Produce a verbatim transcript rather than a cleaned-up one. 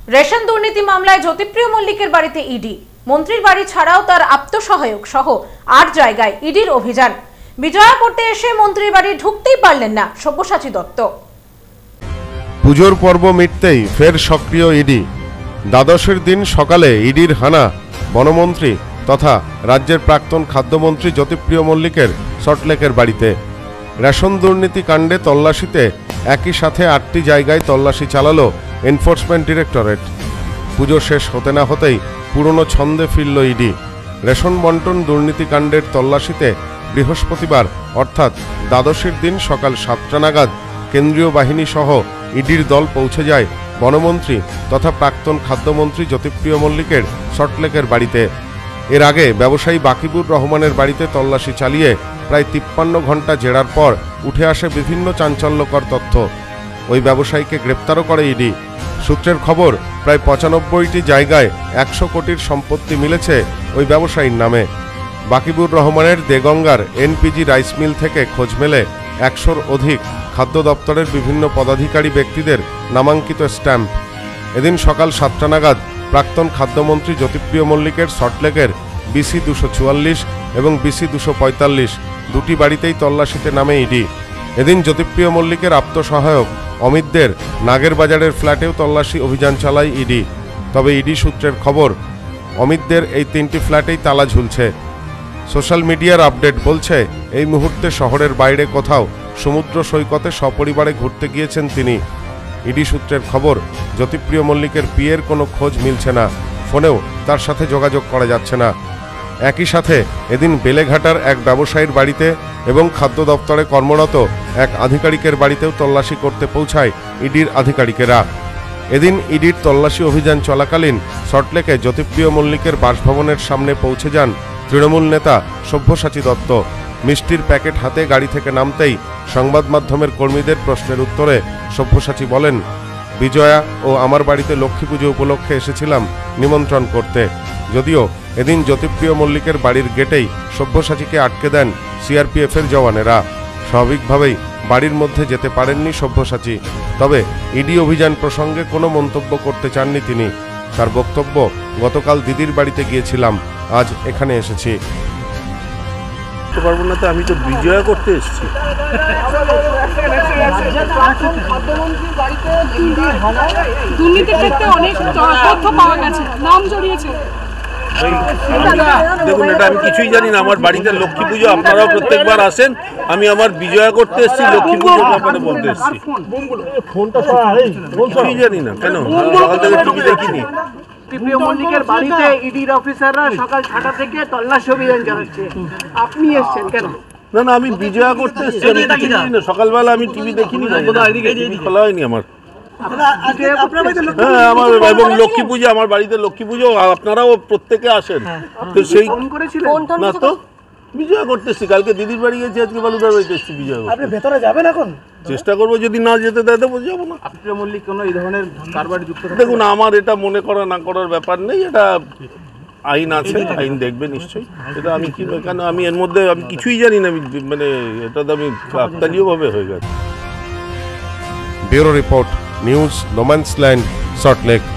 Ration দুর্নীতি মামলায় জ্যোতিপ্রিয় মল্লিকের বাড়িতে ইডি। মন্ত্রীর বাড়ি ছাড়াও তার আত্মসহায়ক সহ আট জায়গায় ইডির অভিযান। বিজয়া করতে এসে মন্ত্রীর বাড়ি ঢুকতেই পারলেন না সব্যসাচী দত্ত। পুজোর পর্ব মিটতেই ফের সক্রিয় ইডি। দ্বাদশের দিন সকালে ইডির হানা বনমন্ত্রী তথা রাজ্যের প্রাক্তন খাদ্যমন্ত্রী জ্যোতিপ্রিয় মল্লিকের সল্টলেকের বাড়িতে। রেশন দুর্নীতি কাণ্ডে তল্লাশিতে একই সাথে আটটি জায়গায় তল্লাশি চালালো এনফোর্সমেন্ট ডিরেক্টরেট। পুজো শেষ হতে না হতেই পুরনো ছন্দে ফিরল ইডি। রেশন বন্টন দুর্নীতি কাণ্ডের তল্লাশিতে বৃহস্পতিবার অর্থাৎ দ্বাদশের দিন সকাল সাতটা নাগাদ কেন্দ্রীয় বাহিনী সহ ইডির দল পৌঁছে যায় বনমন্ত্রী তথা প্রাক্তন খাদ্যমন্ত্রী জ্যোতিপ্রিয় মল্লিকের সল্টলেকের বাড়িতে। এর আগে ব্যবসায়ী বাকিবুর রহমানের বাড়িতে তল্লাশি চালিয়ে প্রায় তিপ্পান্ন ঘন্টা জেরার পর উঠে আসে বিভিন্ন চাঞ্চল্যকর তথ্য। ওই ব্যবসায়ীকে গ্রেপ্তারও করে ইডি। সূত্রের খবর, প্রায় পঁচানব্বইটি জায়গায় একশো কোটির সম্পত্তি মিলেছে ওই ব্যবসায়ীর নামে। বাকিবুর রহমানের দেগঙ্গার এনপিজি রাইস মিল থেকে খোঁজ মেলে একশোর অধিক খাদ্য দপ্তরের বিভিন্ন পদাধিকারী ব্যক্তিদের নামাঙ্কিত স্ট্যাম্প। এদিন সকাল সাতটা নাগাদ প্রাক্তন খাদ্যমন্ত্রী জ্যোতিপ্রিয় মল্লিকের সল্টলেকের বিসি দুশো চুয়াল্লিশ এবং বিসি দুশো পঁয়তাল্লিশ দুটি বাড়িতেই তল্লাশিতে নামে ইডি। এদিন জ্যোতিপ্রিয় মল্লিকের আত্মসহায়ক অমিতদের নাগেরবাজারের ফ্ল্যাটেও তল্লাশি অভিযান চালায় ইডি। তবে ইডি সূত্রের খবর, অমিতদের এই তিনটি ফ্ল্যাটেই তালা ঝুলছে। সোশ্যাল মিডিয়ার আপডেট বলছে, এই মুহূর্তে শহরের বাইরে কোথাও সমুদ্র সৈকতে সপরিবারে ঘুরতে গিয়েছেন তিনি। ইডি সূত্রের খবর, জ্যোতিপ্রিয় মল্লিকের বিয়ের কোনো খোঁজ মিলছে না, ফোনেও তার সাথে যোগাযোগ করা যাচ্ছে না। একই সাথে এদিন বেলেঘাটার এক ব্যবসায়ীর বাড়িতে এবং খাদ্য দপ্তরে কর্মরত এক আধিকারিকের বাড়িতেও তল্লাশি করতে পৌঁছায় ইডির আধিকারিকেরা। এদিন ইডির তল্লাশি অভিযান চলাকালীন সল্টলেকে জ্যোতিপ্রিয় মল্লিকের বাসভবনের সামনে পৌঁছে যান তৃণমূল নেতা সব্যসাচী দত্ত। মিষ্টির প্যাকেট হাতে গাড়ি থেকে নামতেই সংবাদ মাধ্যমের কর্মীদের প্রশ্নের উত্তরে সব্যসাচী বলেন, বিজয়া ও আমার বাড়িতে লক্ষ্মী পুজো উপলক্ষে এসেছিলাম নিমন্ত্রণ করতে। যদিও এদিন জ্যোতিপ্রিয় মল্লিকের বাড়ির গেটেই সব্যসাচীকে আটকে দেন সিআরপিএফের জওয়ানেরা। স্বাভাবিকভাবেই বাড়ির মধ্যে যেতে পারেননি সব্যসাচী। তবে ইডি অভিযান প্রসঙ্গে কোনো মন্তব্য করতে চাননি তিনি। তার বক্তব্য, গতকাল দিদির বাড়িতে গিয়েছিলাম, আজ এখানে এসেছি। পারবো না তো, আমি তো বিজয়া করতে এসেছি। দেখুন, এটা আমি কিছুই জানি না। আমার বাড়িতে লক্ষ্মী পুজো, আপনারাও প্রত্যেকবার আসেন। আমি আমার বিজয়া করতে এসেছি, লক্ষ্মী পুজোর ব্যাপারে বলতে এসেছি। কিছুই জানি না। কেন সকাল থেকে টিভি দেখিনি? জ্যোতিপ্রিয় মল্লিকের বাড়িতে ইডির অফিসাররা সকাল ছটা থেকে তল্লাশি অভিযান চালাচ্ছে, আপনি এসেছেন কেন? না না, আমি বিজয়া করতে এসেছি, সকালবেলা আমি টিভি দেখিনি, খোলা হয়নি আমার। হ্যাঁ, আমার এবং লক্ষ্মী পুজো, আমার বাড়িতে লক্ষ্মী পুজো, আপনারাও প্রত্যেকে আসেন। তো সেই না তো বিজয়া করতে এসেছি। কালকে দিদির বাড়ি গেছি, আজকে বালুদার বাড়িতে এসেছি বিজয়া। আপনি ভেতরে যাবেন এখন? চেষ্টা করবো, যদি না যেতে দেয় দেবো, যাবো না। মল্লিক কোনো এই ধরনের কারবারে যুক্ত? দেখুন, আমার এটা মনে করা না করার ব্যাপার নেই, এটা আইন আছে, আইন দেখবে নিশ্চয়ই। এটা আমি কি, কেন আমি এর মধ্যে আমি কিছুই জানি না, মানে এটা তো আমি কাকতালীয় ভাবে হয়ে গেছে। Bureau report, news no man's land, Salt Lake.